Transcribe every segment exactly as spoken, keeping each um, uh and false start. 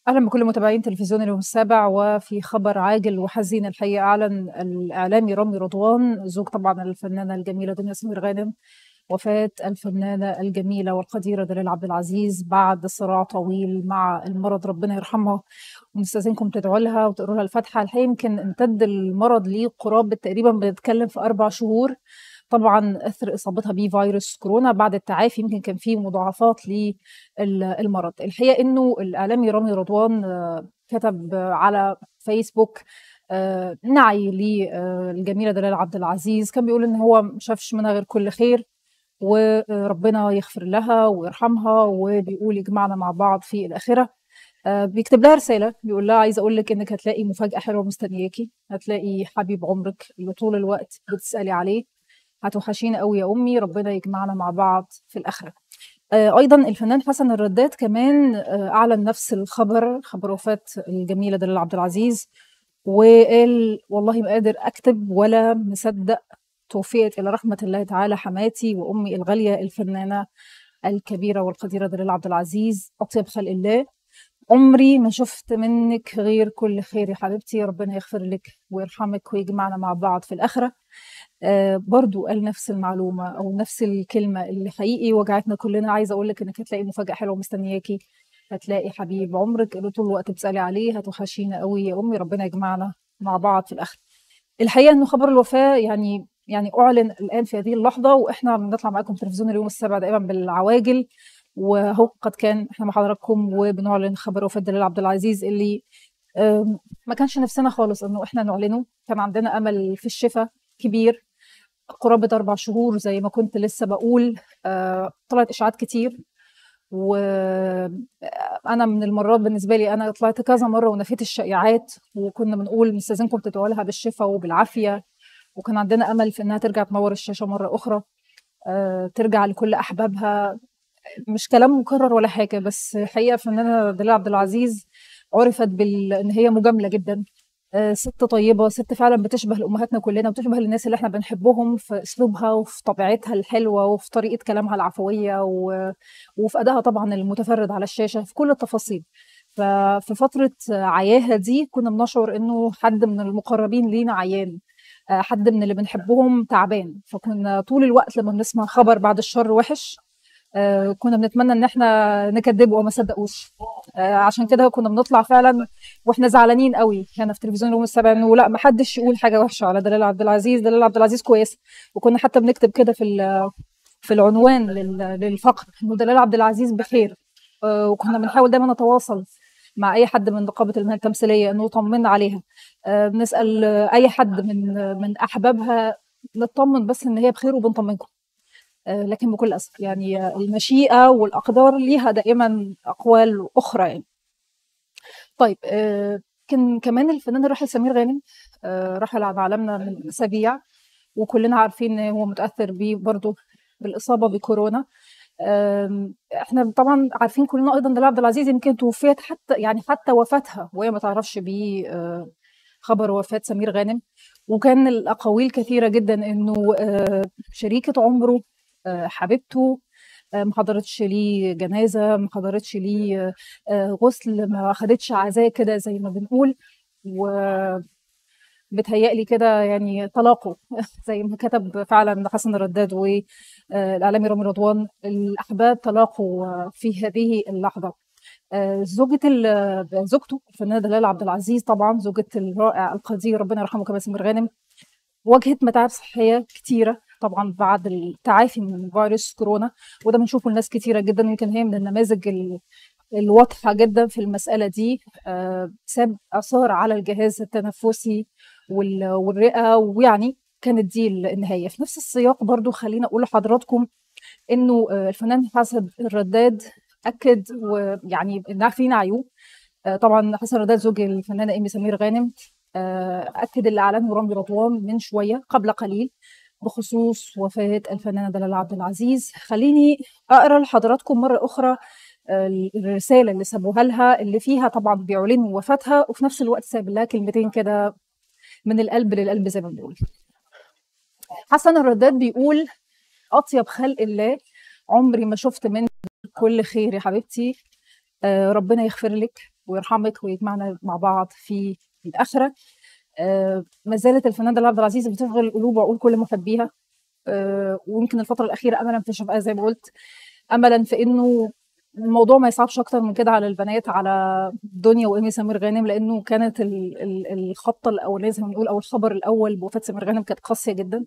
أهلا بكل متابعين تلفزيون اليوم السابع. وفي خبر عاجل وحزين الحقيقة، أعلن الإعلامي رامي رضوان زوج طبعا الفنانة الجميلة دنيا سمير غانم وفاة الفنانة الجميلة والقديرة دلال عبد العزيز بعد صراع طويل مع المرض. ربنا يرحمها، ونستاذنكم تدعوا لها وتقروا لها الفاتحة. الحقيقة يمكن امتد المرض ليه قرابة تقريبا بنتكلم في أربع شهور، طبعا اثر اصابتها بفيروس كورونا. بعد التعافي يمكن كان في مضاعفات للمرض. الحقيقه انه الاعلامي رامي رضوان كتب على فيسبوك نعي للجميله دلال عبد العزيز، كان بيقول ان هو ما شافش منها غير كل خير وربنا يغفر لها ويرحمها، وبيقول يجمعنا مع بعض في الاخره. بيكتب لها رساله بيقول لها عايزه اقول لك انك هتلاقي مفاجاه حلوه مستنياكي، هتلاقي حبيب عمرك اللي طول الوقت بتسالي عليه، هتوحشينا قوي يا امي، ربنا يجمعنا مع بعض في الاخره. آه ايضا الفنان حسن الرداد كمان آه اعلن نفس الخبر، خبر وفاه الجميله دلال عبد العزيز، وقال والله ما قادر اكتب ولا مصدق، توفيت الى رحمه الله تعالى حماتي وامي الغاليه الفنانه الكبيره والقديره دلال عبد العزيز، اطيب خلق الله. عمري ما شفت منك غير كل خير يا حبيبتي، ربنا يغفر لك ويرحمك ويجمعنا مع بعض في الآخرة. آه برضو قال نفس المعلومة أو نفس الكلمة اللي حقيقي وجعتنا كلنا، عايزة أقول لك إنك هتلاقي مفاجأة حلوة مستنياكي، هتلاقي حبيب عمرك اللي طول الوقت بتسألي عليه، هتوحشينا قوي يا أمي، ربنا يجمعنا مع بعض في الآخرة. الحقيقة إنه خبر الوفاة يعني يعني أعلن الآن في هذه اللحظة، وإحنا بنطلع معاكم تلفزيون اليوم السابع دائما بالعواجل، وهو قد كان احنا مع حضراتكم وبنعلن خبر وفاة دلال عبد العزيز اللي ما كانش نفسنا خالص انه احنا نعلنه. كان عندنا امل في الشفاء كبير، قرابه اربع شهور زي ما كنت لسه بقول. طلعت اشاعات كتير، وانا من المرات بالنسبه لي انا طلعت كذا مره ونفيت الشائعات، وكنا بنقول مستاذنكم تدعوا لها بالشفاء وبالعافيه، وكان عندنا امل في انها ترجع تنور الشاشه مره اخرى، ترجع لكل احبابها. مش كلام مكرر ولا حاجه، بس حقيقه فنانه دلال عبد العزيز عرفت بال ان هي مجامله جدا، ست طيبه، ست فعلا بتشبه لامهاتنا كلنا، وبتشبه الناس اللي احنا بنحبهم في اسلوبها وفي طبيعتها الحلوه وفي طريقه كلامها العفويه و... وفي ادائها طبعا المتفرد على الشاشه في كل التفاصيل. ففي فتره عياها دي كنا بنشعر انه حد من المقربين لينا عيان، حد من اللي بنحبهم تعبان، فكنا طول الوقت لما بنسمع خبر بعد الشر وحش آه كنا بنتمنى ان احنا نكذبه وما صدقوش. آه عشان كده كنا بنطلع فعلا واحنا زعلانين قوي هنا في تلفزيون اليوم السابع انه لا، ما حدش يقول حاجه وحشه على دلال عبد العزيز، دلال عبد العزيز كويسه. وكنا حتى بنكتب كده في في العنوان للفقر انه دلال عبد العزيز بخير. آه وكنا بنحاول دايما نتواصل مع اي حد من نقابه المهن التمثيليه انه يطمنا عليها. آه بنسال اي حد من من احبابها نطمن بس ان هي بخير وبنطمنكم. لكن بكل أسف يعني المشيئة والأقدار ليها دائما أقوال أخرى يعني. طيب كان كمان الفنان الراحل سمير غانم رحل عن عالمنا من أسابيع، وكلنا عارفين إن هو متأثر بيه برضه بالإصابة بكورونا. احنا طبعا عارفين كلنا ايضا دلال عبد العزيز يمكن توفيت حتى يعني حتى وفاتها وهي ما تعرفش بيه خبر وفاة سمير غانم. وكان الأقاويل كثيرة جدا إنه شريكة عمره حبيبته ما حضرتش ليه جنازة، ما حضرتش ليه غسل، ما خدتش عزاء كده زي ما بنقول، وبتهيألي كده يعني طلاقه زي ما كتب فعلا حسن الرداد والإعلامي رامي رضوان، الأحباب تلاقوا في هذه اللحظة. زوجة زوجته الفنانة دلال عبد العزيز، طبعا زوجة الرائع القدير ربنا يرحمه كمان سمير غانم، واجهت متاعب صحية كتيرة طبعا بعد التعافي من فيروس كورونا، وده بنشوفه لناس كتيرة جدا. يمكن هي من النماذج الواضحة جدا في المسألة دي. آه ساب آثار على الجهاز التنفسي والرئة، ويعني كانت دي النهاية. في نفس السياق برضو خلينا أقول لحضراتكم إنه آه الفنان حسن الرداد أكد ويعني إنها فينا عيوب. آه طبعا حسن الرداد زوج الفنانة إيمي سمير غانم أكد اللي أعلنه رامي رضوان من شوية قبل قليل بخصوص وفاة الفنانة دلال عبد العزيز. خليني أقرأ لحضراتكم مرة أخرى الرسالة اللي سابوها لها، اللي فيها طبعا بيعلنوا وفاتها وفي نفس الوقت ساب لها كلمتين كده من القلب للقلب زي ما بنقول. حسن الرداد بيقول أطيب خلق الله، عمري ما شفت منك كل خير يا حبيبتي، ربنا يغفر لك ويرحمك ويجمعنا مع بعض في الآخرة. آآ ما زالت الفنانة دلال عبد العزيز بتشغل قلوب وعقول كل محبيها، آآ ويمكن الفترة الأخيرة أملًا في شفائها زي ما قُلت، أملًا في إنه الموضوع ما يصعبش أكتر من كده على البنات، على دنيا وإيمي سمير غانم، لإنه كانت ال ال الخبطة الأولانية زي ما بنقول أو الخبر الأول بوفاة سمير غانم كانت قاسية جدًا.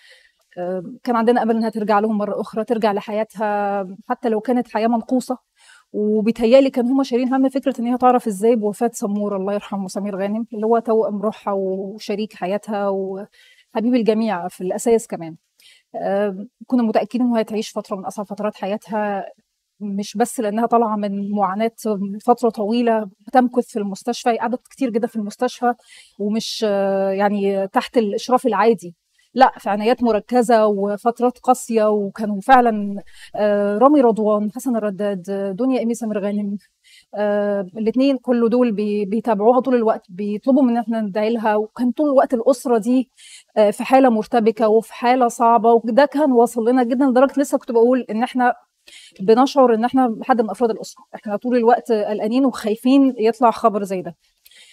آآ كان عندنا أمل إنها ترجع لهم مرة أخرى، ترجع لحياتها حتى لو كانت حياة منقوصة، وبيتهيأ لي كانوا هُم شايلين هَم فكرة إن هي تعرف إزاي بوفاة سمور الله يرحمه سمير غانم، اللي هو توأم روحها وشريك حياتها وحبيب الجميع في الأساس كمان. آآ كنا متأكدين إنه هتعيش فترة من أصعب فترات حياتها، مش بس لإنها طالعة من معاناة فترة طويلة بتمكث في المستشفى، هي قعدت كتير جدًا في المستشفى ومش يعني تحت الإشراف العادي، لأ في عنايات مركزة وفترات قاسية، وكانوا فعلًا آآ رامي رضوان، حسن الرداد، دنيا إيمي سمير غانم، آآ الاتنين كل دول بي بيتابعوها طول الوقت، بيطلبوا مننا إحنا ندعي لها، وكان طول الوقت الأسرة دي آآ في حالة مرتبكة وفي حالة صعبة، وده كان واصل لنا جدًا لدرجة لسه كنت باقول إن إحنا بنشعر إن إحنا حد من أفراد الأسرة، إحنا طول الوقت قلقانين وخايفين يطلع خبر زي ده.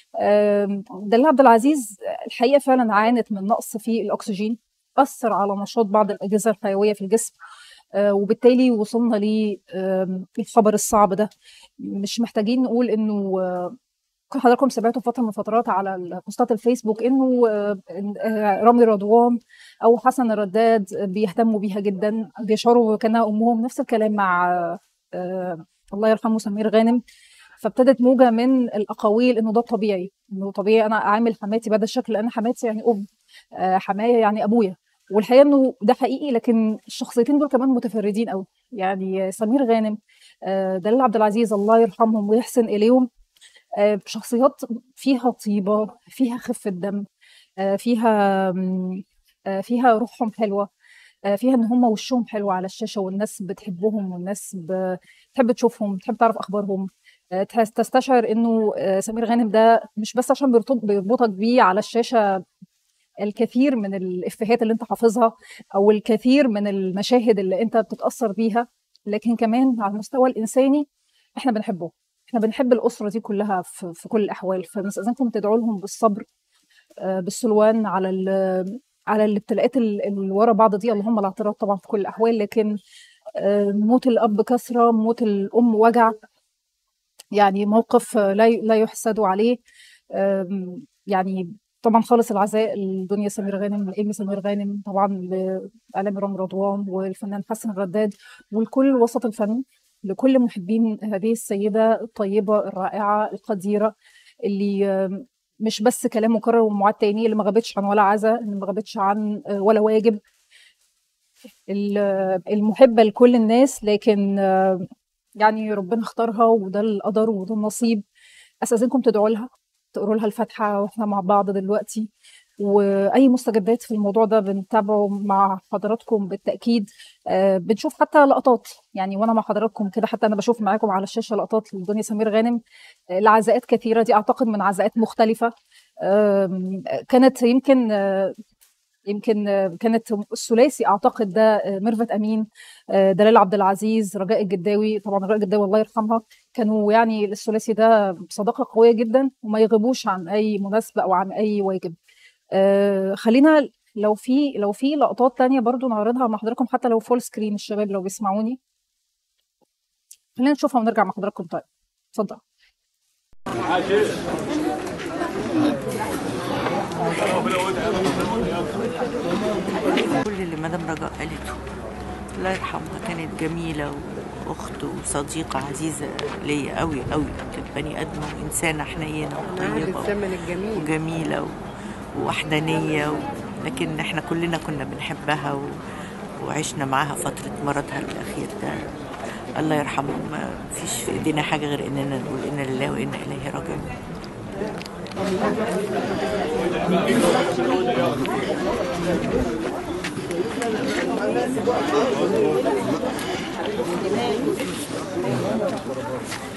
آمم دلال عبد العزيز الحقيقة فعلًا عانت من نقص في الأكسجين، أثّر على نشاط بعض الأجهزة الحيوية في الجسم، آآ وبالتالي وصلنا ل آمم الخبر الصعب ده. مش محتاجين نقول إنه كل حضراتكم سمعتوا في فترة من الفترات على ال بوستات الفيسبوك إنه إن آآ رامي رضوان أو حسن الرداد بيهتموا بيها جدًا، بيشعروا وكأنها أمهم، نفس الكلام مع آآ الله يرحمه سمير غانم، فابتدت موجة من الأقاويل إنه ده الطبيعي، إنه طبيعي أنا أعامل حماتي بهذا الشكل لأن حماتي يعني أم، آآ حمايا يعني أبويا، والحقيقة إنه ده حقيقي، لكن الشخصيتين دول كمان متفردين أوي، يعني سمير غانم، آآ دلال عبد العزيز الله يرحمهم ويحسن إليهم، آآ شخصيات فيها طيبة، فيها خفة دم، آآ فيها آمم آآ فيها روحهم حلوة، آآ فيها إن هُم وشّهم حلو على الشاشة والناس بتحبهم والناس ب بتحب تشوفهم، بتحب تعرف أخبارهم، آآ تحس تستشعر إنه آآ سمير غانم ده مش بس عشان بيرتب بيربطك بيه على الشاشة الكثير من الإفيهات اللي أنت حافظها أو الكثير من المشاهد اللي أنت بتتأثّر بيها، لكن كمان على المستوى الإنساني إحنا بنحبه، إحنا بنحب الأسرة دي كلّها في في كل الأحوال، فبنستأذنكم تدعوا لهم بالصبر، آآ بالسلوان على ال على الابتلاءات ال اللي ورا بعض دي، اللهم لا اعتراض طبعًا في كل الأحوال، لكن آآ موت الأب كسرة، موت الأم وجع، يعني موقف لا ي لا يُحسَد عليه. آمم يعني طبعًا خالص العزاء لدنيا سمير غانم، لإيمي سمير غانم، طبعًا لإعلامي رامي رضوان والفنان حسن الرداد، ولكل وسط الفن، لكل محبين هذه السيدة الطيبة الرائعة القديرة، اللي مش بس كلام مكرر ومُعاد تاني، اللي ما غابتش عن ولا عزا، اللي ما غابتش عن ولا واجب، ال المُحبة لكل الناس، لكن يعني ربنا اختارها وده القدر وده النصيب. أستأذنكم تدعوا لها، تقروا لها الفاتحة وإحنا مع بعض دلوقتي، وأي مستجدات في الموضوع ده بنتابعه مع حضراتكم بالتأكيد. آآ بنشوف حتى لقطات، يعني وأنا مع حضراتكم كده حتى أنا باشوف معاكم على الشاشة لقطات لدنيا سمير غانم، آآ لعزاءات كثيرة، دي أعتقد من عزاءات مختلفة، آمم كانت يمكن يمكن كانت الثلاثي أعتقد ده ميرفت أمين، آآ دلال عبد العزيز، رجاء الجداوي، طبعًا رجاء الجداوي الله يرحمها، كانوا يعني الثلاثي ده صداقة قوية جدًا وما يغيبوش عن أي مناسبة أو عن أي واجب. آآ خلّينا لو في لو في لقطات تانية برضه نعرضها مع حضراتكم حتى لو full screen الشباب لو بيسمعوني. خلّينا نشوفها ونرجع مع حضراتكم طيب، اتفضل. كل اللي مدام رجاء قالته الله يرحمها كانت جميلة وأخت وصديقة عزيزة ليا أوي أوي، كانت بني آدمة وإنسانة حنينة وطيبة وجميلة ووحدانية و... لكن احنا كلنا كنا بنحبها و... وعشنا معاها فترة مرضها الأخير ده. الله يرحمها، ما فيش في إيدينا حاجة غير إننا نقول إنا لله وإنا إليه راجعون.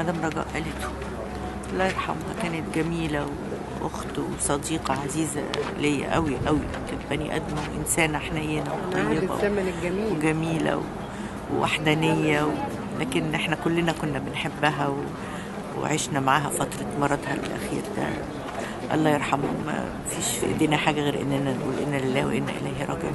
مدام رجاء قالته الله يرحمها كانت جميلة وأخت وصديقة عزيزة ليا قوي قوي. كانت بني آدمة وإنسانة حنينة وطيبة وجميلة ووحدانية و... لكن احنا كلنا كنا بنحبها و... وعشنا معاها فترة مرضها الأخير ده. الله يرحمه. ما فيش في ايدينا حاجة غير إننا نقول إنا لله وإنا إليه راجعون.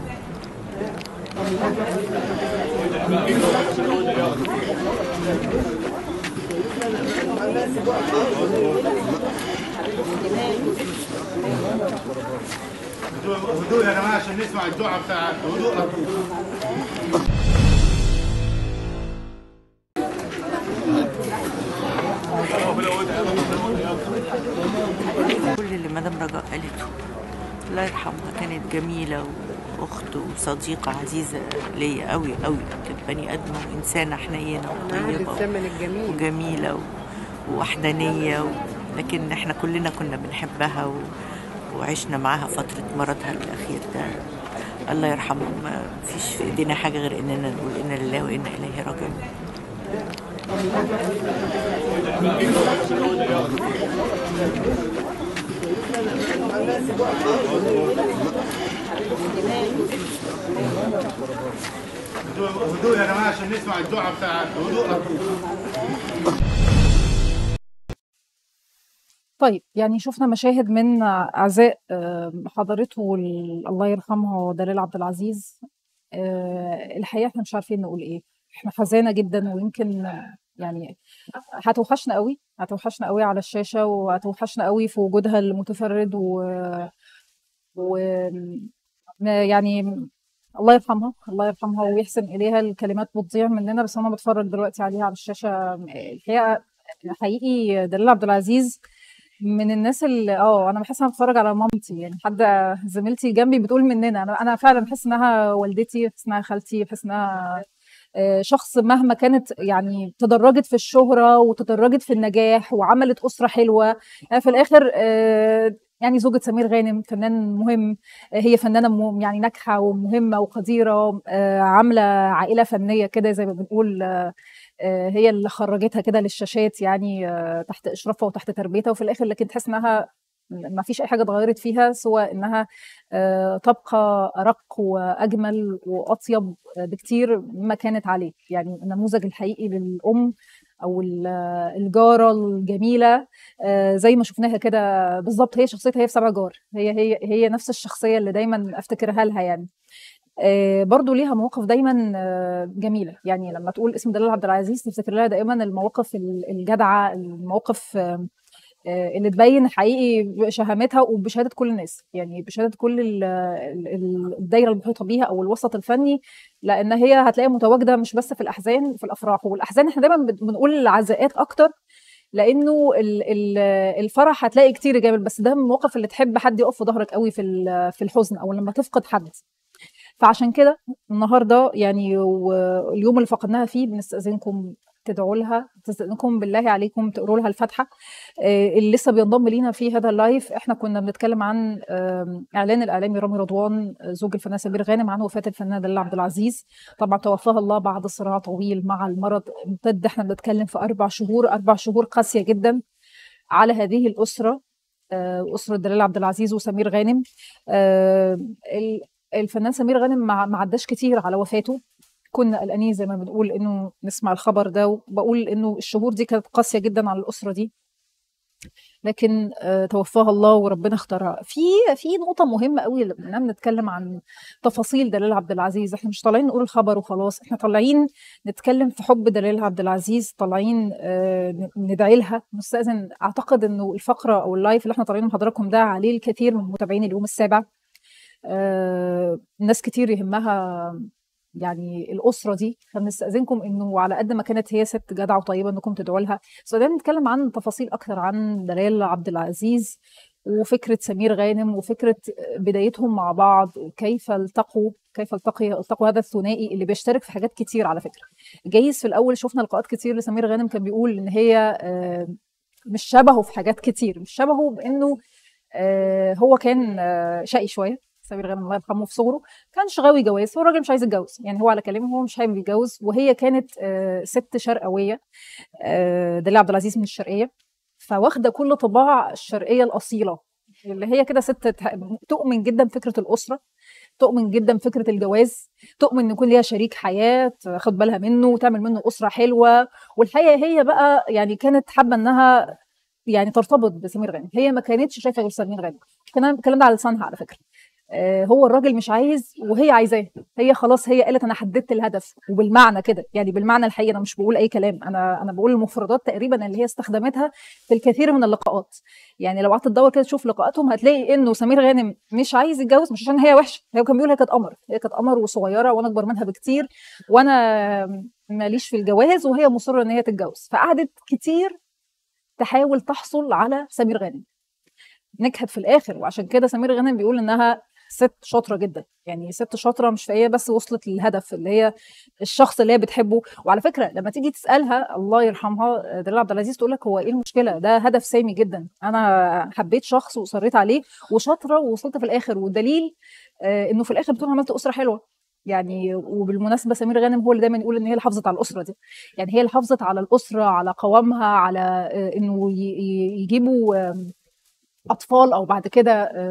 هدوء يا جماعة عشان نسمع الدعاء بتاعك. هدوء. كل اللي مدام رجاء قالته الله يرحمها كانت جميلة وأخت وصديقة عزيزة ليا قوي قوي. كانت بني آدمة وإنسانة حنينة وطيبة وجميلة و... ووحدانية و... لكن احنا كلنا كنا بنحبها و... وعشنا معاها فترة مرضها الأخير ده. الله يرحمه. ما فيش في ايدينا حاجة غير إننا نقول إنا لله وإنا إليه راجعون. هدوء يا جماعة عشان نسمع الدعاء بتاعك. هدوء. طيب يعني شفنا مشاهد من عزاء حضرته الله يرحمها دلال عبد العزيز. الحقيقة احنا مش عارفين نقول ايه. احنا حزانة جدا ويمكن يعني هتوحشنا قوي هتوحشنا قوي على الشاشة وهتوحشنا قوي في وجودها المتفرد و, و... يعني الله يرحمها الله يرحمها ويحسن إليها. الكلمات بتضيع مننا بس أنا بتفرج دلوقتي عليها على الشاشة. الحقيقة حقيقي دلال عبد العزيز من الناس اللي اه انا بحس انا بتفرج على مامتي. يعني حد زميلتي جنبي بتقول مننا انا انا فعلا بحس انها والدتي، بحس انها خالتي، بحس انها شخص مهما كانت يعني تدرجت في الشهرة وتدرجت في النجاح وعملت أسرة حلوة. يعني في الآخر يعني زوجة سمير غانم فنان مهم، هي فنانة يعني ناجحة ومهمة وقديرة، عاملة عائلة فنية كده زي ما بنقول، هي اللي خرجتها كده للشاشات يعني تحت إشرافها وتحت تربيتها. وفي الآخر لكن تحس إنها ما فيش أي حاجة اتغيرت فيها سوى إنها تبقى أرق وأجمل وأطيب بكتير مما كانت عليه. يعني النموذج الحقيقي للأم أو الجارة الجميلة زي ما شفناها كده بالظبط. هي شخصيتها هي في سبع جار، هي هي هي نفس الشخصية اللي دايما أفتكرها لها. يعني برضو ليها مواقف دايما جميلة. يعني لما تقول اسم دلال عبد العزيز تفتكر لها دائما المواقف الجدعة، المواقف اللي تبين حقيقي شهامتها وبشهاده كل الناس، يعني بشهاده كل الدايره المحيطه بيها او الوسط الفني، لان هي هتلاقيها متواجده مش بس في الاحزان، في الافراح. والاحزان احنا دايما بنقول العزاءات اكتر لانه الفرح هتلاقي كتير جامد، بس ده من المواقف اللي تحب حد يقف في ظهرك قوي في في الحزن او لما تفقد حد. فعشان كده النهارده يعني واليوم اللي فقدناها فيه بنستأذنكم تدعوا لها، تستأذنكم بالله عليكم تقروا لها الفاتحة. اللي لسه بينضم لينا في هذا اللايف، احنا كنا بنتكلم عن اعلان الاعلامي رامي رضوان زوج الفنان سمير غانم عن وفاة الفنان دلال عبد العزيز. طبعا توفاها الله بعد صراع طويل مع المرض امتد. احنا بنتكلم في اربع شهور اربع شهور قاسية جدا على هذه الأسرة، أسرة دلال عبد العزيز وسمير غانم. الفنان سمير غانم ما عداش كتير على وفاته، كنا قلقانين زي ما بنقول انه نسمع الخبر ده، وبقول انه الشهور دي كانت قاسيه جدا على الاسره دي، لكن توفاها الله وربنا اختارها. في في نقطه مهمه قوي لما بنتكلم عن تفاصيل دلال عبد العزيز. احنا مش طالعين نقول الخبر وخلاص، احنا طالعين نتكلم في حب دلال عبد العزيز، طالعين ندعي لها. مستأذن اعتقد انه الفقره او اللايف اللي احنا طالعين مع حضراتكم ده عليه الكثير من متابعين اليوم السابع. آه، ناس كتير يهمها يعني الأسرة دي، فنستأذنكم إنه على قد ما كانت هي ست جدعة وطيبة إنكم تدعوا لها. بس خلينا نتكلم عن تفاصيل أكتر عن دلال عبد العزيز وفكرة سمير غانم وفكرة بدايتهم مع بعض، كيف التقوا كيف التقي التقوا هذا الثنائي اللي بيشترك في حاجات كتير. على فكرة جايز في الأول شفنا لقاءات كتير لسمير غانم كان بيقول إن هي آه مش شبهه في حاجات كتير، مش شبهه بإنه آه هو كان آه شقي شوية سمير غانم الله يرحمه في صغره كانش غاوي جواز، هو الراجل مش عايز يتجوز، يعني هو على كلامه هو مش حابب يتجوز، وهي كانت آه ست شرقويه، آه دليل عبد العزيز من الشرقيه، فواخده كل طباع الشرقيه الاصيله اللي هي كده ست تؤمن جدا بفكره الاسره، تؤمن جدا بفكره الجواز، تؤمن ان يكون ليها شريك حياه تاخد بالها منه وتعمل منه اسره حلوه. والحقيقه هي بقى يعني كانت حابه انها يعني ترتبط بسمير غانم، هي ما كانتش شايفه غير سمير غانم. الكلام الكلام ده على لسانها على فكره. آه هو الراجل مش عايز وهي عايزاه، هي خلاص هي قالت انا حددت الهدف، وبالمعنى كده يعني بالمعنى الحقيقي، انا مش بقول اي كلام، انا انا بقول المفردات تقريبا اللي هي استخدمتها في الكثير من اللقاءات. يعني لو قعدت تدور كده تشوف لقاءاتهم هتلاقي انه سمير غانم مش عايز يتجوز، مش عشان هي وحشه، هي كان بيقول هي كانت قمر، هي كانت قمر وصغيره وانا اكبر منها بكتير وانا ماليش في الجواز، وهي مصره ان هي تتجوز، فقعدت كتير تحاول تحصل على سمير غانم، نجحت في الاخر. وعشان كده سمير غانم بيقول انها ست شاطره جدا، يعني ست شاطره مش فهي بس وصلت للهدف اللي هي الشخص اللي هي بتحبه. وعلى فكره لما تيجي تسالها الله يرحمها دلال عبد العزيز تقول لك هو ايه المشكله، ده هدف سامي جدا، انا حبيت شخص واصريت عليه وشاطره ووصلت في الاخر، والدليل آه انه في الاخر بتقول عملت اسره حلوه. يعني وبالمناسبه سمير غانم هو اللي دايما يقول ان هي اللي حافظت على الاسره دي، يعني هي اللي حافظت على الاسره، على قوامها، على آه انه يجيبوا آه اطفال او بعد كده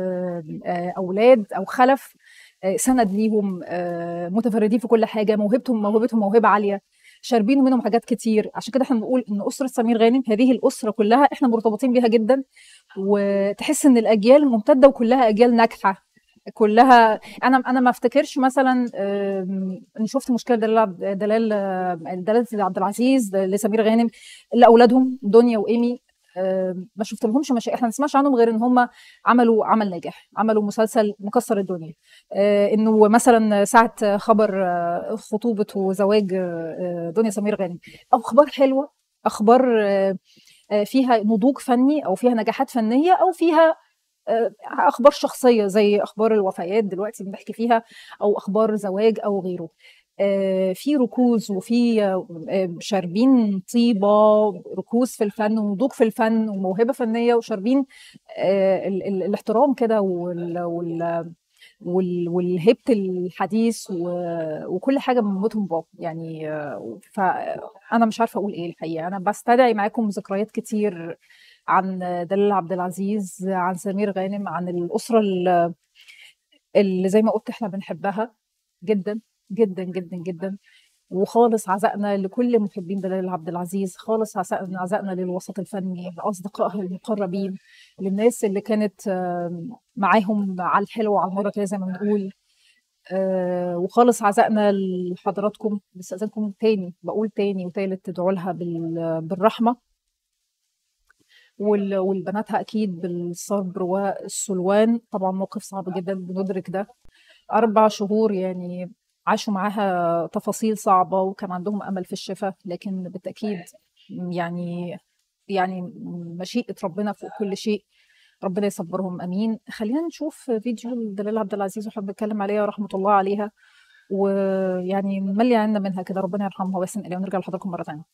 اولاد او خلف سند ليهم، متفردين في كل حاجه، موهبتهم موهبتهم موهبه عاليه، شاربين منهم حاجات كتير. عشان كده احنا بنقول ان اسره سمير غانم هذه الاسره كلها احنا مرتبطين بيها جدا، وتحس ان الاجيال ممتده وكلها اجيال ناجحه كلها. انا انا ما افتكرش مثلا ان شفت مشكله دلال دلال دلال عبد العزيز لسمير غانم الا اولادهم دنيا وايمي، ما شفت لهمش مشاكل، احنا ما نسمعش عنهم غير ان هم عملوا عمل ناجح، عملوا مسلسل مكسر الدنيا. انه مثلا ساعه خبر خطوبه وزواج دنيا سمير غانم، اخبار حلوه، اخبار فيها نضوج فني او فيها نجاحات فنيه او فيها اخبار شخصيه زي اخبار الوفيات دلوقتي بنحكي فيها، او اخبار زواج او غيره. في ركوز وفي شاربين طيبه، ركوز في الفن ونضوج في الفن وموهبه فنيه، وشاربين الاحترام كده والهيبه الحديث وكل حاجه من موتهم باب يعني. فانا مش عارفه اقول ايه الحقيقه، انا بستدعي معاكم ذكريات كتير عن دلال عبد العزيز، عن سمير غانم، عن الاسره اللي زي ما قلت احنا بنحبها جدا جدا جدا جدا. وخالص عزائنا لكل محبين دلال عبد العزيز، خالص عزائنا عزائنا للوسط الفني، لاصدقائها المقربين، للناس اللي كانت معاهم على الحلو وعلى المره كده زي ما بنقول. وخالص عزائنا لحضراتكم، باستاذنكم تاني بقول تاني وتالت تدعوا لها بالرحمه، والبناتها اكيد بالصبر والسلوان. طبعا موقف صعب جدا بندرك ده، اربع شهور يعني عاشوا معاها تفاصيل صعبه وكان عندهم امل في الشفاء، لكن بالتاكيد يعني يعني مشيئه ربنا فوق كل شيء، ربنا يصبرهم امين. خلينا نشوف فيديو دلال عبد العزيز واحنا بنتكلم عليها رحمه الله عليها، ويعني نملي عنا منها كده، ربنا يرحمها ويحسن اليها، ونرجع لحضراتكم مره ثانيه.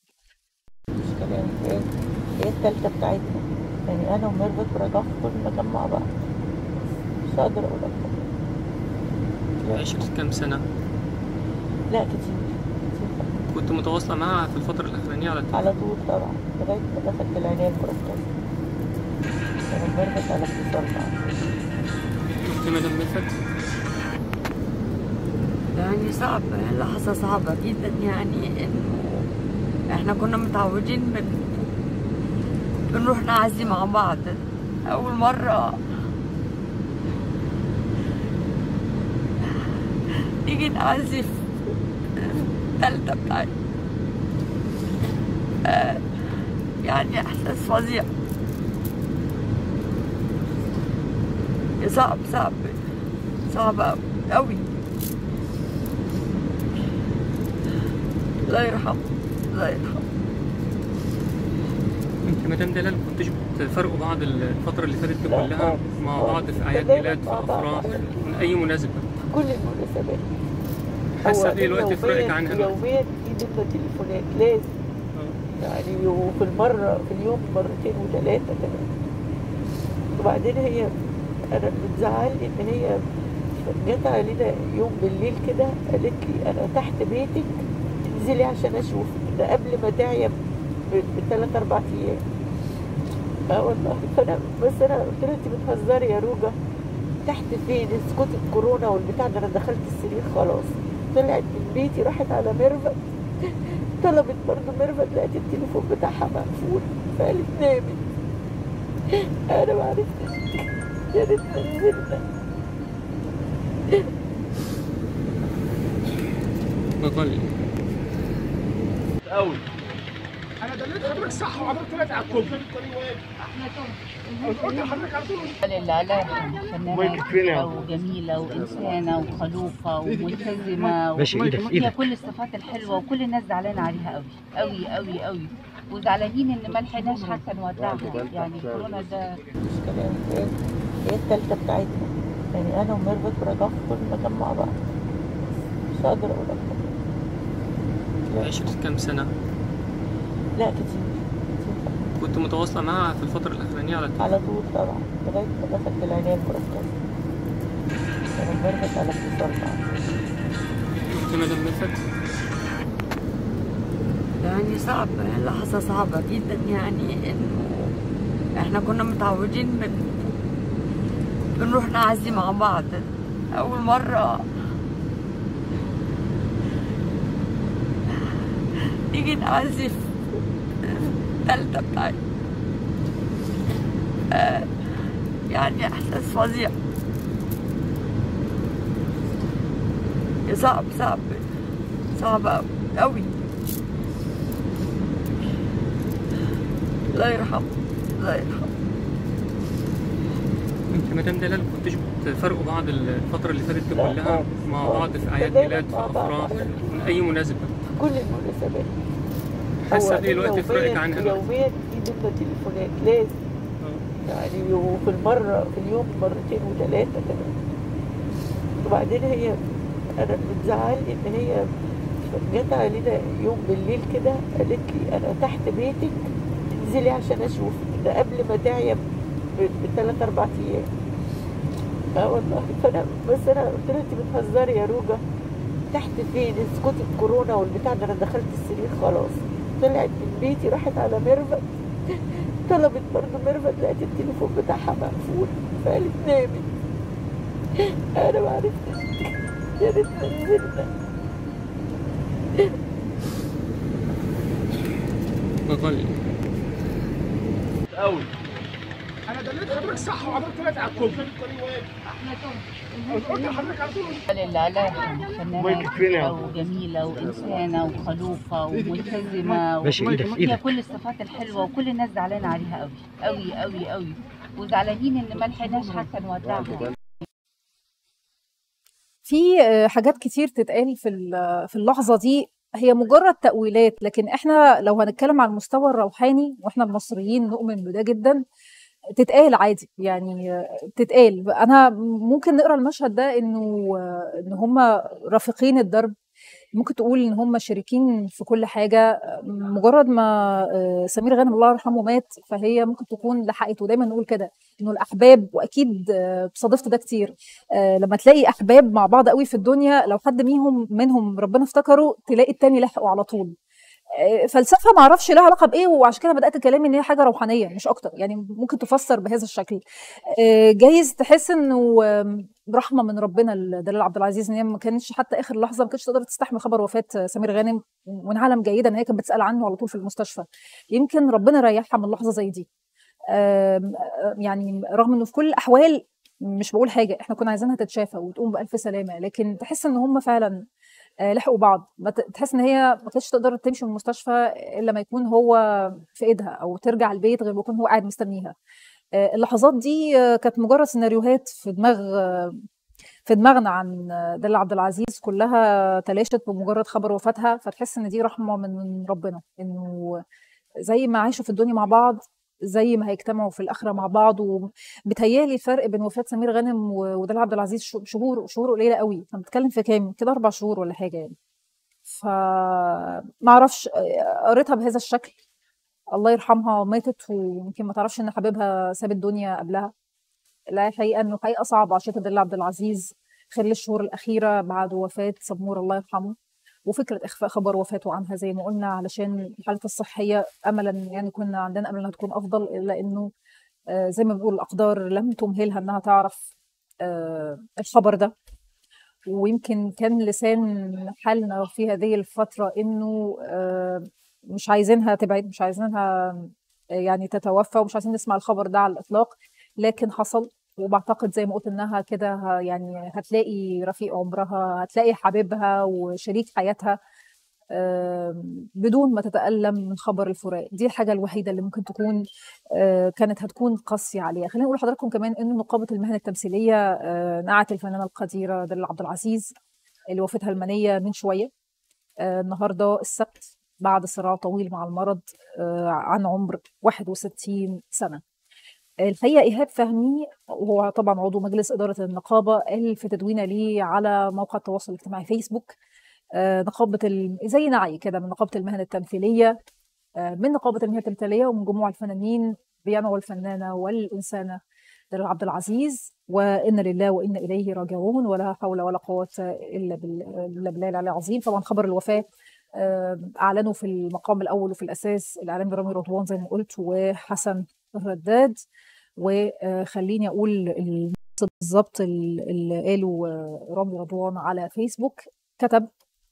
هي الثالثه بتاعتنا، يعني انا وميرفت ورجاء في كل مكان مع بعض، مش هقدر اقول اكتر. عشت كام سنه؟ لا كتير كتير. كنت متواصله معاها في الفتره الاخرانيه على طول؟ على طول طبعا، لغايه ما دخلت العنايه المركزه كانوا ميرفت على اتصال معاها. شفتي مدام ميرفت؟ يعني صعب، لحظه صعبه جدا، يعني انه احنا كنا متعودين بن بنروح نعزي مع بعض. اول مره نيجي نعزي في التالتة بتاعتنا، آه يعني احساس فظيع، صعب صعب صعب اوي. الله يرحمه الله يرحمه. انت مدام دلال كنتش بتفرقوا بعض الفترة اللي فاتت دي كلها مع بعض في أعياد ميلاد، في أفراح، من أي مناسبة؟ كل المناسبات. حاسة إيه دلوقتي فرقك عنها؟ يوميا في ضد تليفونات لازم، يعني وفي المرة في اليوم مرتين وثلاثة كمان. وبعدين هي أنا بتزعلني إن هي جت علينا يوم بالليل كده قالت لي انا تحت بيتك انزلي عشان اشوفك، ده قبل ما تعيا بثلاث اربع ايام. اه والله. فانا بس انا قلت لها انت بتهزري يا روجا، تحت فين؟ اسكتي الكورونا والبتاع ده، انا دخلت السرير خلاص. طلعت من بيتي راحت على ميرفت، طلبت برضه ميرفت، لقيت التليفون بتاعها مقفول فقالت نامت. انا ما عرفتش، يا ريتنا نزلنا. بطل قوي. انا دليت حضرتك صح وحضرتك طلعت على الكوبري. قلت لحضرتك على طول. لله الله يرحمها، فنانة وجميلة وإنسانة وخلوقة وملتزمة، وهي كل الصفات الحلوة، وكل الناس زعلانة عليها قوي قوي قوي قوي، وزعلانين إن ما لحقناش حتى نودعها. يعني كورونا ده المشكلة هي هي التالتة بتاعتنا، يعني أنا وميرفت ورجاء كنا مكان مع بعض، مش قادرة أقول أكتر. عشت كام سنة؟ لا كتير كتير. كنت متواصلة معاها في الفترة الأخرانية على طول؟ على طول طبعا، لغاية ما دخلت العناية المركزة أنا ميرفت على اتصال معاها. شفت مدام ميرفت؟ يعني صعب، لحظة صعبة جدا، يعني إنه إحنا كنا متعودين بن بنروح نعزي مع بعض. أول مرة نيجي نعزف التالتة بتاعتي، آه يعني إحساس فظيع، صعب صعب صعب أوي. الله يرحمه الله يرحمه. انت مدام دلال كنتش بتفرقوا بعض الفترة اللي فاتت دي كلها مع بعض في أعياد ميلاد، في أفراح، من أي مناسبة؟ كل المناسبات. حاسة إيه الوقت فرقك عنها؟ يوميا في بينا تليفونات لازم، يعني وفي المرة في اليوم مرتين وثلاثة كمان. وبعدين هي أنا بتزعلني إن هي جت علينا يوم بالليل كده قالت لي أنا تحت بيتك انزلي عشان أشوفك، ده قبل ما تعيا بثلاث أربع أيام. اه والله. فأنا بس أنا قلت لها أنت بتهزري يا روجا، تحت فين؟ اسكتي الكورونا والبتاع ده، أنا دخلت السرير خلاص. طلعت من بيتي راحت على ميرفت، طلبت برضه ميرفت، لقيت التليفون بتاعها مقفول فقالت نامت. أنا ما عرفتش، يا ريتنا نزلنا. بطل قوي. انا دليت حضرتك صح وحضرتك طلعت على الكوبري. قلت لحضرتك على طول. لله الله يرحمها، فنانة وجميلة وإنسانة وخلوقة وملتزمة، وهي كل الصفات الحلوة، وكل الناس زعلانة عليها قوي قوي قوي قوي، وزعلانين إن ما لحقناش حتى نودعها. في حاجات كتير تتقال في في اللحظة دي هي مجرد تأويلات، لكن احنا لو هنتكلم على المستوى الروحاني واحنا المصريين نؤمن بده جدا، تتقال عادي، يعني تتقال. انا ممكن نقرا المشهد ده انه ان هم رافقين الدرب، ممكن تقول ان هم شريكين في كل حاجه. مجرد ما سمير غانم الله يرحمه مات فهي ممكن تكون لحقت، ودايما نقول كده انه الاحباب، واكيد صادفت ده كتير، لما تلاقي احباب مع بعض قوي في الدنيا، لو حد منهم منهم ربنا افتكره تلاقي التاني لحقه على طول. فلسفه ما اعرفش لها علاقه بايه، وعشان كده بدات كلامي ان هي حاجه روحانيه مش اكتر، يعني ممكن تفسر بهذا الشكل. جايز تحس انه رحمه من ربنا لدلال عبد العزيز ان هي ما كانتش حتى اخر لحظه ما كانتش تقدر تستحمل خبر وفاه سمير غانم، ونعلم جيدا ان هي كانت بتسال عنه على طول في المستشفى. يمكن ربنا ريحها من لحظه زي دي. يعني رغم انه في كل الاحوال مش بقول حاجه، احنا كنا عايزينها تتشافى وتقوم بالف سلامه، لكن تحس ان هم فعلا لحقوا بعض. تحس ان هي ما كانتش تقدر تمشي من المستشفى الا ما يكون هو في ايدها، او ترجع البيت غير ما يكون هو قاعد مستنيها. اللحظات دي كانت مجرد سيناريوهات في دماغ في دماغنا عن دلال عبد العزيز، كلها تلاشت بمجرد خبر وفاتها. فتحس ان دي رحمه من ربنا، انه زي ما عاشوا في الدنيا مع بعض زي ما هيجتمعوا في الاخره مع بعض. وبتهيالي الفرق بين وفاه سمير غانم ودلال عبد العزيز شهور شهور قليله قوي، احنا بنتكلم في كام كده، اربع شهور ولا حاجه يعني. فما اعرفش، قريتها بهذا الشكل. الله يرحمها ماتت، ويمكن ما تعرفش ان حبيبها ساب الدنيا قبلها. لا، الحقيقه انه حقيقه صعبه عشان دلال عبد العزيز خلال الشهور الأخيرة بعد وفاة سمور الله يرحمه، وفكرة إخفاء خبر وفاته عنها زي ما قلنا علشان حالته الصحية، أملا يعني كنا عندنا أمل إنها تكون أفضل، إلا إنه آه زي ما بنقول الأقدار لم تمهلها إنها تعرف آه الخبر ده. ويمكن كان لسان حالنا في هذه الفترة إنه آه مش عايزينها تبعد، مش عايزينها يعني تتوفى، ومش عايزين نسمع الخبر ده على الإطلاق، لكن حصل. وبعتقد زي ما قلت إنها كده يعني هتلاقي رفيق عمرها، هتلاقي حبيبها وشريك حياتها بدون ما تتألم من خبر الفراق. دي الحاجة الوحيدة اللي ممكن تكون كانت هتكون قاسية عليها. خلينا نقول لحضراتكم كمان إن نقابة المهن التمثيلية نعت الفنانة القديرة دلال عبد العزيز اللي وفاتها المنية من شوية النهاردة السبت بعد صراع طويل مع المرض عن عمر واحد وستين سنة. الحقيقة إيهاب فهمي وهو طبعا عضو مجلس إدارة النقابة قال في تدوينة ليه على موقع التواصل الاجتماعي فيسبوك نقابة ال... زي نعي كده من نقابة المهن التمثيلية، من نقابة المهن التمثيلية ومن جموع الفنانين بينعوا الفنانة والإنسانة دلال عبد العزيز، وإن لله وإن إليه راجعون، ولا حول ولا قوة إلا بالله العلي العظيم. طبعا خبر الوفاة أعلنوا في المقام الأول وفي الأساس الإعلامي رامي رضوان زي ما قلت وحسن الرداد. وخليني أقول بالظبط اللي قاله رامي رضوان على فيسبوك. كتب: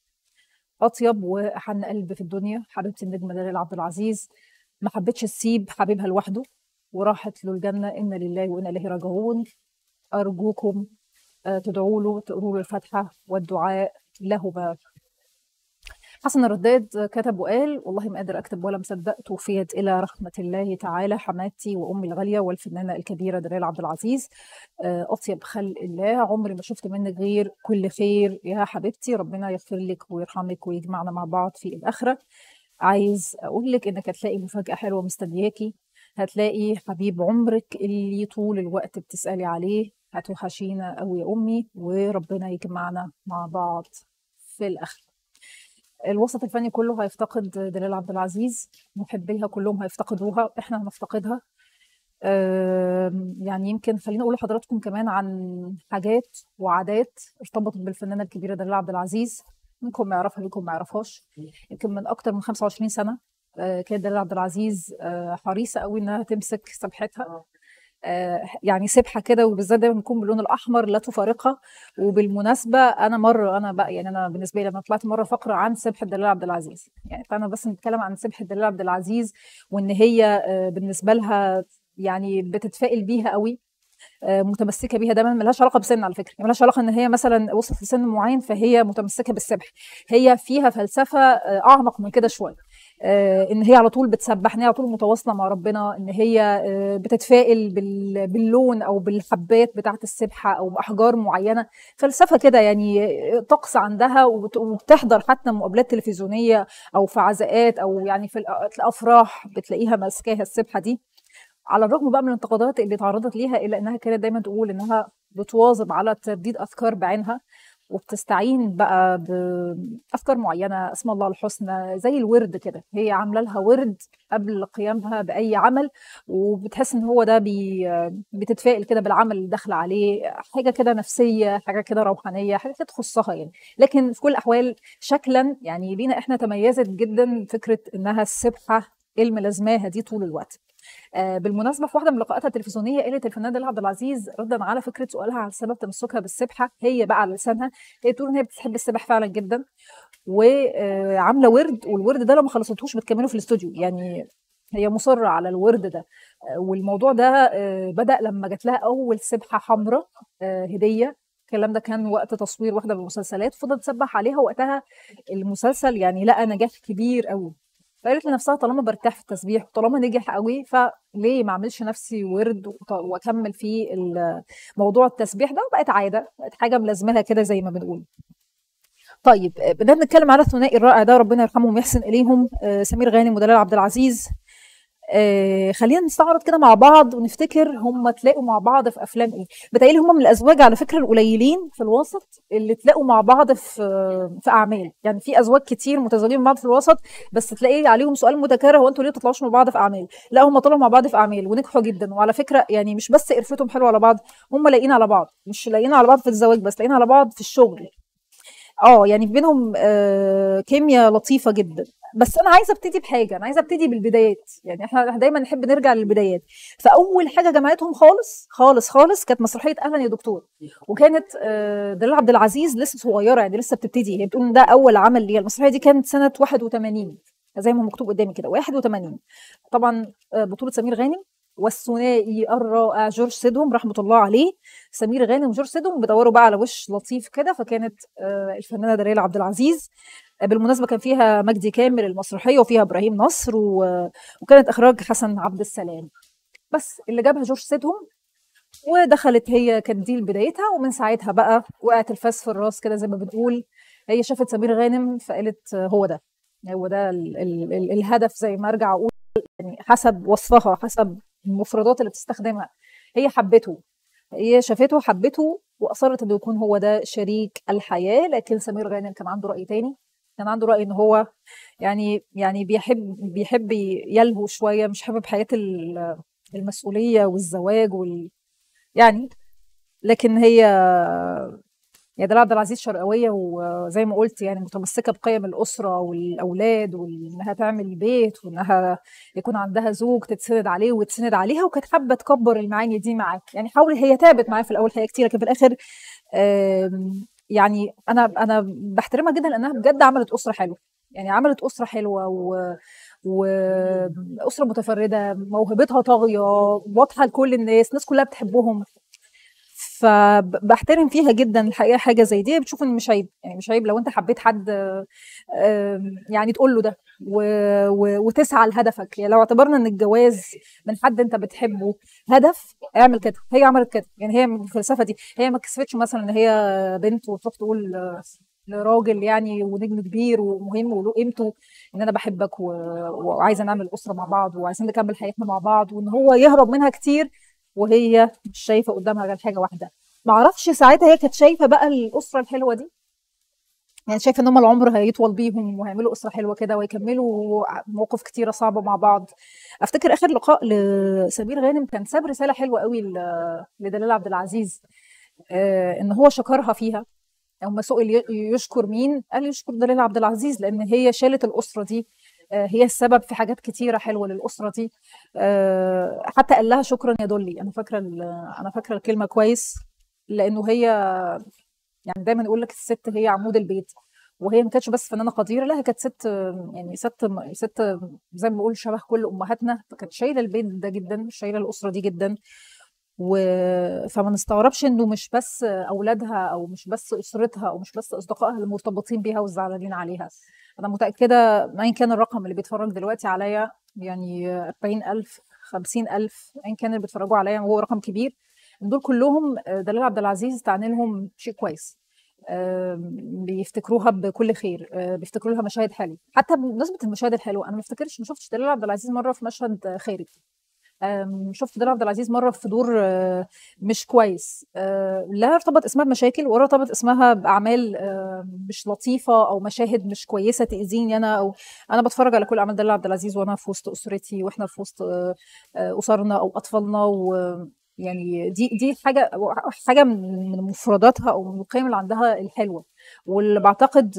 أطيب وأحن قلب في الدنيا حبيبتي النجمة دلال عبد العزيز، ما حبتش تسيب حبيبها لوحده وراحت له الجنة، إن لله وإنا إليه راجعون. أرجوكم تدعوا له، تقولوا له الفاتحة والدعاء له باب. حسن الرداد كتب وقال: والله ما قادر أكتب ولا مصدق، توفيت إلى رحمة الله تعالى حماتي وأمي الغالية والفنانة الكبيرة دلال عبد العزيز، أطيب خلق الله، عمري ما شفت منك غير كل خير يا حبيبتي، ربنا يغفر لك ويرحمك ويجمعنا مع بعض في الآخرة. عايز أقول لك إنك هتلاقي مفاجأة حلوة مستنياكي، هتلاقي حبيب عمرك اللي طول الوقت بتسألي عليه، هتوحشينا قوي يا أمي، وربنا يجمعنا مع بعض في الآخرة. الوسط الفني كله هيفتقد دلال عبد العزيز، محبيها كلهم هيفتقدوها، احنا هنفتقدها. يعني يمكن خليني اقول لحضراتكم كمان عن حاجات وعادات ارتبطت بالفنانه الكبيره دلال عبد العزيز، منكم ما يعرفها منكم ما يعرفهاش. يمكن من اكتر من خمسة وعشرين سنه كانت دلال عبد العزيز حريصه قوي انها تمسك سبحتها، يعني سبحه كده، وبالذات دايما بتكون باللون الاحمر لا تفارقها. وبالمناسبه انا مره انا بقى يعني انا بالنسبه لي لما طلعت مره فقره عن سبحه دلال عبد العزيز، يعني فانا بس نتكلم عن سبحه دلال عبد العزيز وان هي بالنسبه لها يعني بتتفائل بيها قوي، متمسكه بيها دايما. ملهاش علاقه بسن على فكره، ملهاش علاقه ان هي مثلا وصلت لسن معين فهي متمسكه بالسبح، هي فيها فلسفه اعمق من كده شويه، ان هي على طول بتسبح، ان هي على طول متواصله مع ربنا، ان هي بتتفائل باللون او بالحبات بتاعه السبحه او باحجار معينه، فلسفه كده يعني طقس عندها، وبتحضر حتى مقابلات تلفزيونيه او في عزاءات او يعني في الافراح بتلاقيها ماسكاها السبحه دي. على الرغم بقى من الانتقادات اللي تعرضت ليها، الا انها كانت دايما تقول انها بتواظب على ترديد اذكار بعينها، وبتستعين بقى بافكار معينه، اسماء الله الحسنى زي الورد كده، هي عامله لها ورد قبل قيامها باي عمل، وبتحس ان هو ده بي بتتفائل كده بالعمل اللي داخله عليه، حاجه كده نفسيه، حاجه كده روحانيه، حاجه كده تخصها يعني. لكن في كل الاحوال شكلا يعني لينا احنا تميزت جدا فكره انها السبحه الملازماها دي طول الوقت. آه بالمناسبه في واحده من لقاءاتها التلفزيونيه قالت الفنانه دلال عبد العزيز ردا على فكره سؤالها عن سبب تمسكها بالسبحه، هي بقى على لسانها هي بتقول ان هي بتحب السبح فعلا جدا، وعامله آه ورد، والورد ده لو ما خلصتهوش بتكمله في الاستوديو، يعني هي مصره على الورد ده. آه والموضوع ده آه بدا لما جات لها اول سبحه حمراء آه هديه، الكلام ده كان وقت تصوير واحده من المسلسلات، فضلت تسبح عليها وقتها المسلسل يعني لقى نجاح كبير قوي، فقالت لنفسها طالما برتاح في التسبيح وطالما نجح قوي فليه ما اعملش نفسي ورد واكمل في موضوع التسبيح ده، وبقت عاده، بقت حاجه ملازمها كده زي ما بنقول. طيب بدنا نتكلم على الثنائي الرائع ده، ربنا يرحمهم ويحسن اليهم، سمير غانم ودلال عبد العزيز. آه خلينا نستعرض كده مع بعض ونفتكر هم تلاقوا مع بعض في افلام ايه. بتهيألي هم من الازواج على فكره القليلين في الوسط اللي تلاقوا مع بعض في في اعمال. يعني في ازواج كتير متزوجين من بعض في الوسط بس تلاقي عليهم سؤال متكرر، هو انتوا ليه تطلعوش مع بعض في اعمال؟ لا هم طلعوا مع بعض في اعمال ونجحوا جدا. وعلى فكره يعني مش بس قرفتهم حلوه على بعض، هم لاقيين على بعض، مش لاقيين على بعض في الزواج بس، لاقيين على بعض في الشغل. اه يعني بينهم آه كيمياء لطيفه جدا. بس انا عايزه ابتدي بحاجه، انا عايزه ابتدي بالبدايات. يعني احنا دايما نحب نرجع للبدايات. فاول حاجه جمعتهم خالص خالص خالص كانت مسرحيه اهلا يا دكتور. وكانت آه دلال عبد العزيز لسه صغيره، يعني لسه بتبتدي. هي بتقول ان ده اول عمل ليها. المسرحيه دي كانت سنه واحد وثمانين زي ما مكتوب قدامي كده، واحد وثمانين. طبعا آه بطوله سمير غانم والثنائي الرائع جورج سيدهم رحمه الله عليه. سمير غانم وجورج سيدهم بيدوروا بقى على وش لطيف كده، فكانت آه الفنانه دلال عبد العزيز. بالمناسبه كان فيها مجدي كامل المسرحيه وفيها ابراهيم نصر و... وكانت اخراج حسن عبد السلام. بس اللي جابها جورج سيدهم ودخلت هي، كانت دي بدايتها. ومن ساعتها بقى وقعت الفاس في الراس كده زي ما بنقول. هي شافت سمير غانم فقالت هو ده هو ده ال... ال... ال... الهدف، زي ما ارجع اقول يعني حسب وصفها، حسب المفردات اللي بتستخدمها. هي حبته، هي شافته حبته واصرت انه يكون هو ده شريك الحياه. لكن سمير غانم كان عنده راي تاني، كان عنده راي ان هو يعني يعني بيحب بيحب يلهو شويه، مش حابب حياه المسؤوليه والزواج وال يعني. لكن هي يا دلال عبد العزيز شرقاويه وزي ما قلت يعني متمسكه بقيم الاسره والاولاد، وانها تعمل بيت، وانها يكون عندها زوج تتسند عليه وتسند عليها. وكانت حابه تكبر المعاني دي معاه. يعني حاول، هي تعبت معاه في الاول حاجه كتير، لكن في الاخر يعني انا انا بحترمها جدا لانها بجد عملت اسره حلوه. يعني عملت اسره حلوه و واسره متفرده، موهبتها طاغيه، واضحه لكل الناس، الناس كلها بتحبهم. فبحترم فيها جدا الحقيقه حاجه زي دي. بتشوف ان مش عيب، يعني مش عيب لو انت حبيت حد يعني تقول له ده و... و... وتسعى لهدفك. يعني لو اعتبرنا ان الجواز من حد انت بتحبه هدف، اعمل كده. هي عملت كده. يعني هي من الفلسفه دي، هي ما كسفتش مثلا ان هي بنت وتروح تقول لراجل يعني ونجم كبير ومهم وله قيمته ان انا بحبك و... وعايزه نعمل اسره مع بعض وعايزين نكمل حياتنا مع بعض، وان هو يهرب منها كتير وهي مش شايفه قدامها غير حاجه واحده. ما اعرفش ساعتها هي كانت شايفه بقى الاسره الحلوه دي، يعني شايفه ان هم العمر هيطول بيهم وهيعملوا اسره حلوه كده ويكملوا مواقف كتيره صعبه مع بعض. افتكر اخر لقاء لسمير غانم كان ساب رساله حلوه قوي لدلال عبد العزيز، آه ان هو شكرها فيها. لما سئل يشكر مين، قال يشكر دلال عبد العزيز لان هي شالت الاسره دي، هي السبب في حاجات كتيره حلوه للاسره دي. حتى قال لها شكرا يا دولي. انا فاكره انا فاكره الكلمه كويس، لانه هي يعني دايما يقول لك الست هي عمود البيت. وهي ما كانتش بس فنانه قديره، لا هي كانت ست، يعني ست ست زي ما بقول شبه كل امهاتنا. فكانت شايله البيت ده جدا، شايله الاسره دي جدا. و... فما نستغربش انه مش بس اولادها او مش بس اسرتها او مش بس اصدقائها اللي مرتبطين بيها والزعلانين عليها. انا متاكده ايا كان الرقم اللي بيتفرج دلوقتي عليا، يعني أربعين ألف خمسين ألف ايا كان اللي بيتفرجوا عليا وهو رقم كبير، دول كلهم دلال عبد العزيز تعني لهم شيء كويس. بيفتكروها بكل خير، بيفتكروا لها مشاهد حلوه. حتى بمناسبه المشاهد الحلوه، انا ما افتكرش ما شفتش دلال عبد العزيز مره في مشهد خارج. شفت دلال عبد العزيز مره في دور مش كويس، لا ارتبط اسمها بمشاكل ولا ارتبط اسمها باعمال مش لطيفه او مشاهد مش كويسه تاذيني انا. او انا بتفرج على كل اعمال دلال عبد العزيز وانا في وسط اسرتي واحنا في وسط اسرنا او اطفالنا. و يعني دي دي حاجه حاجه من مفرداتها او من القيم اللي عندها الحلوه، واللي بعتقد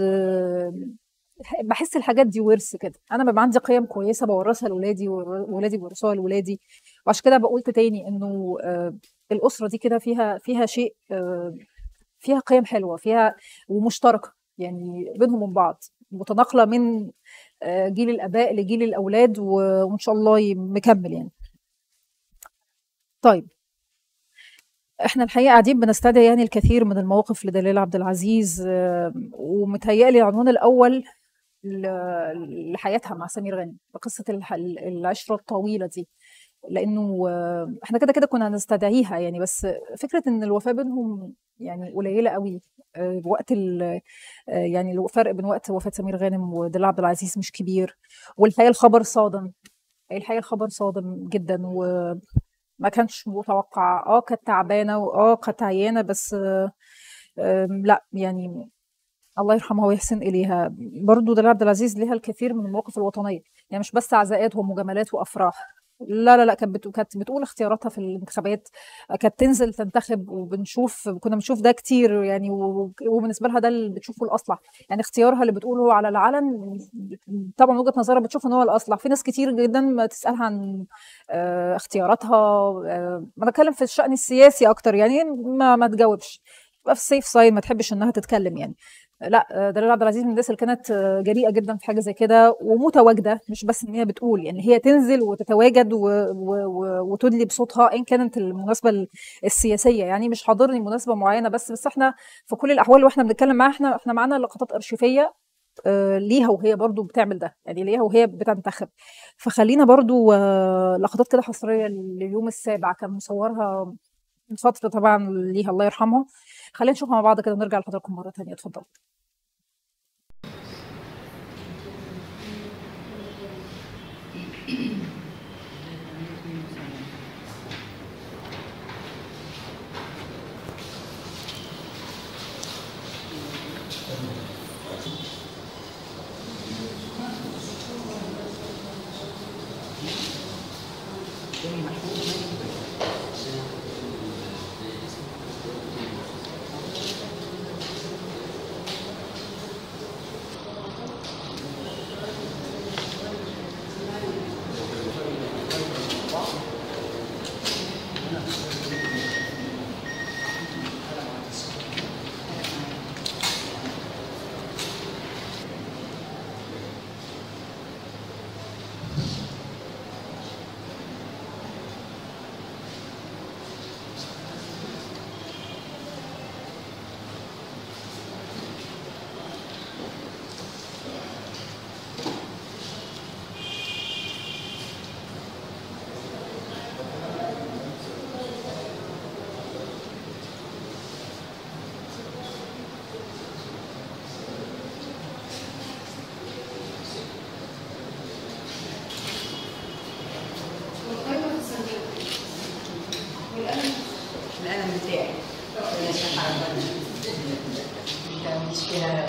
بحس الحاجات دي ورث كده. انا ببقى عندي قيم كويسه بورثها لاولادي واولادي بيورثوها لاولادي. وعشان كده بقول تاني انه الاسره دي كده فيها فيها شيء، فيها قيم حلوه، فيها ومشتركه يعني بينهم وبين بعض، متناقله من جيل الاباء لجيل الاولاد، وان شاء الله مكمل يعني. طيب احنا الحقيقه قاعدين بنستدعي يعني الكثير من المواقف لدلال عبد العزيز، ومتهيألي العنوان الاول لحياتها مع سمير غانم، بقصه العشره الطويله دي، لانه احنا كده كده كنا هنستدعيها يعني. بس فكره ان الوفاه بينهم يعني قليله قوي، وقت يعني الفرق بين وقت وفاه سمير غانم ودلال عبد العزيز مش كبير. والحقيقه الخبر صادم، الحقيقة خبر صادم جدًا وما كانش متوقع، آه كانت تعبانة وآه كانت عيانة بس آمم لأ، يعني الله يرحمها ويحسن إليها. برضه دلال عبد العزيز ليها الكثير من المواقف الوطنية، يعني مش بس عزاءات ومجاملات وأفراح، لا، لا، لأ، كانت بت كانت بتقول اختياراتها في الانتخابات، كانت تنزل تنتخب وبنشوف كنا بنشوف ده كتير يعني و وبالنسبة لها ده اللي بتشوفه الأصلح، يعني اختيارها اللي بتقوله على العلن طبعًا وجهة نظرها بتشوف إن هو الأصلح، في ناس كتير جدًا تسألها عن آآ اختياراتها آآ أنا باتكلم في الشأن السياسي أكتر يعني ما ما تجاوبش، تبقى في الsafe side ما تحبش إنها تتكلم يعني. لأ، دلال عبد العزيز من الناس اللي كانت جريئة جدًا في حاجة زي كده ومتواجدة، مش بس إن هي بتقول، يعني هي تنزل وتتواجد و و و وتدلي بصوتها أيًا كانت المناسبة ال السياسية، يعني مش حاضرني مناسبة معينة بس، بس إحنا في كل الأحوال وإحنا بنتكلم معاها إحنا إحنا معانا لقطات أرشيفية آآ ليها وهي برضه بتعمل ده، يعني ليها وهي بتنتخب. فخلّينا برضه لقطات كده حصرية لليوم السابع كان مصورها من فترة طبعًا ليها الله يرحمها، خلّينا نشوفها مع بعض كده ونرجع لحضراتكم مرة تانية، اتفضلوا. القلم بتاعي انا شايفه ده مشكله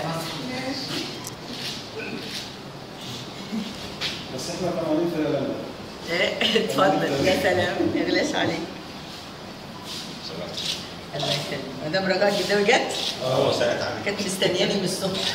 بس احنا طبعا في اتفضل يا سلام ما يغلاش عليك. الله يسلمك. مدام رجاء قدامي جت؟ اه ساعات عليك كانت مستنياني من الصبح.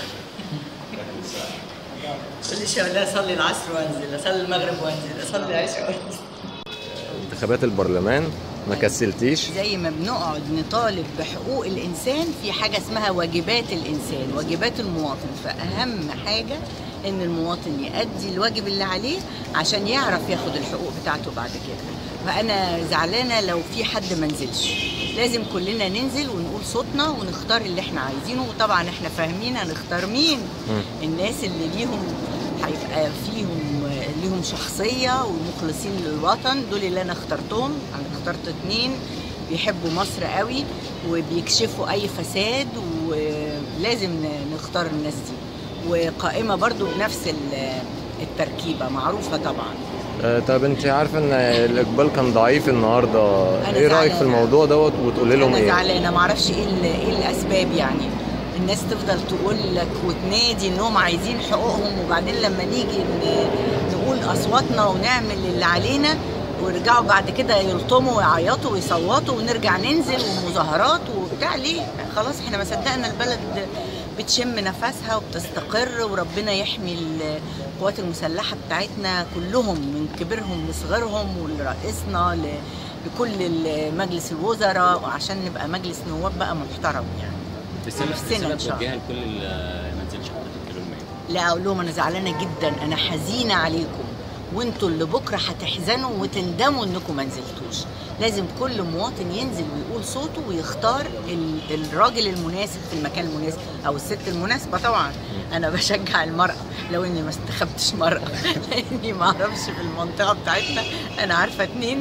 كل شويه اقول لها اصلي العصر وانزل، اصلي المغرب وانزل، اصلي العشاء وانزل. انتخابات البرلمان ما كسلتيش؟ زي ما بنقعد نطالب بحقوق الانسان في حاجه اسمها واجبات الانسان، واجبات المواطن، فاهم حاجه ان المواطن يؤدي الواجب اللي عليه عشان يعرف ياخد الحقوق بتاعته بعد كده. فانا زعلانه لو في حد ما نزلش، لازم كلنا ننزل ونقول صوتنا ونختار اللي احنا عايزينه، وطبعا احنا فاهمين هنختار مين. م. الناس اللي ليهم هيبقى فيهم ليهم شخصيه ومخلصين للوطن، دول اللي انا اخترتهم. انا اخترت اتنين بيحبوا مصر قوي وبيكشفوا اي فساد، ولازم نختار الناس دي. وقائمه برضو بنفس التركيبه معروفه طبعا. أه طب انت عارفه ان الاقبال كان ضعيف النهارده، ايه رايك في الموضوع دوت وتقولي لهم ايه؟ انا زعلانه ما اعرفش ايه ايه الاسباب، يعني الناس تفضل تقول لك وتنادي انهم عايزين حقوقهم، وبعدين لما نيجي نقول اصواتنا ونعمل اللي علينا ويرجعوا بعد كده يلطموا ويعيطوا ويصوتوا ونرجع ننزل ومظاهرات وبتاع. ليه؟ خلاص احنا ما صدقنا البلد بتشم نفسها وبتستقر، وربنا يحمي القوات المسلحه بتاعتنا كلهم من كبيرهم لصغيرهم ولرئيسنا لكل مجلس الوزراء، وعشان نبقى مجلس نواب بقى محترم يعني. رسالة توجهها لكل اللي ما نزلش حضرتك تقول لهم ايه؟ لا اقول لهم انا زعلانه جدا، انا حزينه عليكم، وانتوا اللي بكره هتحزنوا وتندموا انكم ما نزلتوش. لازم كل مواطن ينزل ويقول صوته ويختار الراجل المناسب في المكان المناسب او الست المناسبه. طبعا انا بشجع المراه، لو اني ما انتخبتش مراه لاني ما اعرفش في المنطقه بتاعتنا، انا عارفه اتنين.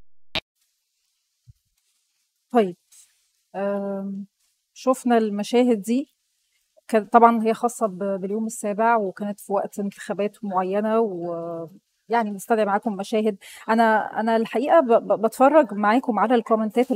طيب شفنا المشاهد دي، كانت طبعا هي خاصه باليوم السابع وكانت في وقت انتخابات معينه و يعني بنستدعي معاكم مشاهد. انا انا الحقيقه بتفرج معاكم على الكومنتات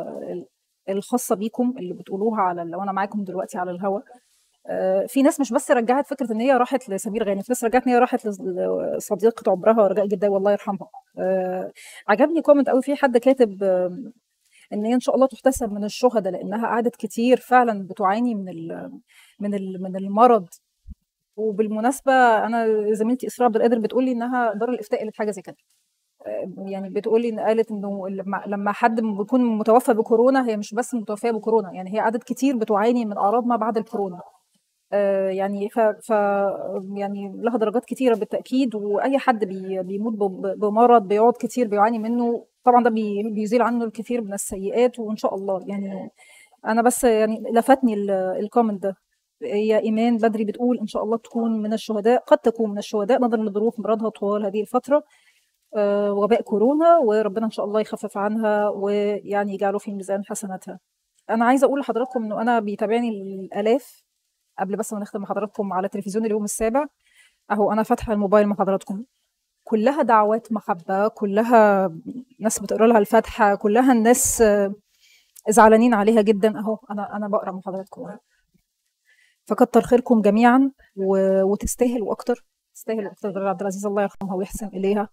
الخاصه بيكم اللي بتقولوها على لو انا معاكم دلوقتي على الهواء. في ناس مش بس رجعت فكره ان هي راحت لسمير غانم، في ناس رجعت ان هي راحت لصديقه عمرها رجاء جداوي الله يرحمها. عجبني كومنت قوي، في حد كاتب ان هي ان شاء الله تحتسب من الشهداء لانها قعدت كتير فعلا بتعاني من ال من ال من المرض. وبالمناسبه انا زميلتي اسراء عبد القادر بتقول لي انها دار الافتاء قالت حاجه زي كده، يعني بتقول لي قالت انه لما حد بيكون متوفى بكورونا هي مش بس متوفيه بكورونا، يعني هي قعدت كتير بتعاني من اعراض ما بعد الكورونا. يعني ف, ف يعني لها درجات كتيره بالتاكيد، واي حد بي بيموت بمرض بيقعد كتير بيعاني منه طبعا ده بي بيزيل عنه الكثير من السيئات، وان شاء الله يعني انا بس يعني لفتني الكومنت ده. هي ايمان بدري بتقول ان شاء الله تكون من الشهداء، قد تكون من الشهداء نظرا لظروف مرضها طوال هذه الفتره آه وباء كورونا، وربنا ان شاء الله يخفف عنها ويعني يجعله في ميزان حسناتها. انا عايزه اقول لحضراتكم انه انا بيتابعني الالاف قبل بس ما نختم مع حضراتكم على تلفزيون اليوم السابع اهو، انا فاتحه الموبايل مع حضراتكم، كلها دعوات محبه، كلها ناس بتقرا لها الفاتحه، كلها الناس زعلانين عليها جدا اهو. انا انا بقرا مع حضراتكم، فكتر خيركم جميعا و... وتستاهل واكتر، تستاهل واكتر. عبد العزيز الله يرحمها ويحسن اليها.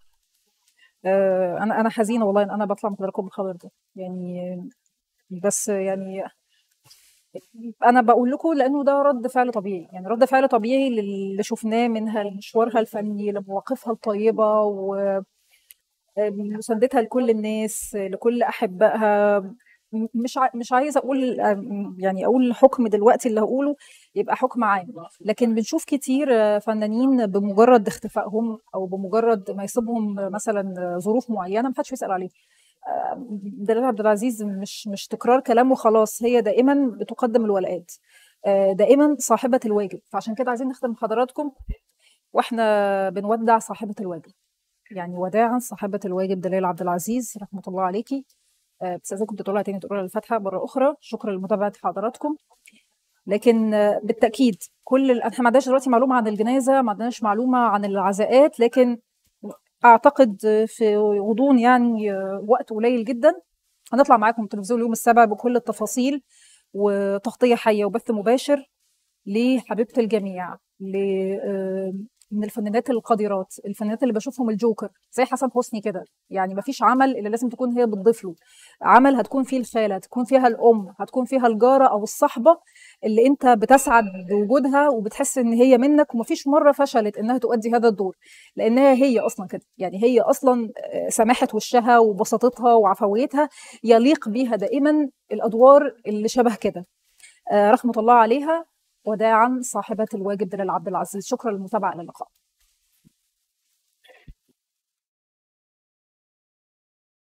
آه انا انا حزينه والله ان انا بطلع مع حضراتكم بالخبر ده، يعني بس يعني انا بقول لكم لانه ده رد فعل طبيعي، يعني رد فعل طبيعي للي شفناه منها، لمشوارها الفني، لمواقفها الطيبه ومساندتها لكل الناس، لكل احبائها. مش مش عايزه اقول يعني اقول حكم دلوقتي اللي هقوله يبقى حكم عام، لكن بنشوف كتير فنانين بمجرد اختفائهم او بمجرد ما يصيبهم مثلا ظروف معينه محدش بيسال عليه. دلال عبد العزيز مش مش تكرار كلام وخلاص، هي دائما بتقدم الولاءات، دائما صاحبه الواجب، فعشان كده عايزين نختم حضراتكم واحنا بنودع صاحبه الواجب، يعني وداعا صاحبه الواجب دلال عبد العزيز رحمه الله عليكي. بس عايزاكم تقولها تاني، تقولها الفاتحه مره اخرى. شكرا لمتابعه حضراتكم. لكن بالتاكيد كل احنا ما عندناش دلوقتي معلومه عن الجنازه، ما عندناش معلومه عن العزاءات، لكن اعتقد في غضون يعني وقت قليل جدا هنطلع معاكم تلفزيون اليوم السابع بكل التفاصيل وتغطيه حيه وبث مباشر لحبيبه الجميع، من الفنانات القديرات، الفنانات اللي بشوفهم الجوكر زي حسن حسني كده، يعني ما فيش عمل اللي لازم تكون هي بتضيف له، عمل هتكون فيه الخاله، هتكون فيها الام، هتكون فيها الجاره او الصحبه اللي انت بتسعد بوجودها وبتحس ان هي منك، وما فيش مره فشلت انها تؤدي هذا الدور، لانها هي اصلا كده، يعني هي اصلا سماحه وشها وبساطتها وعفويتها يليق بيها دائما الادوار اللي شبه كده. رحمه الله عليها. وداعا صاحبه الواجب دلال عبد العزيز. شكرا للمتابعه، الى اللقاء.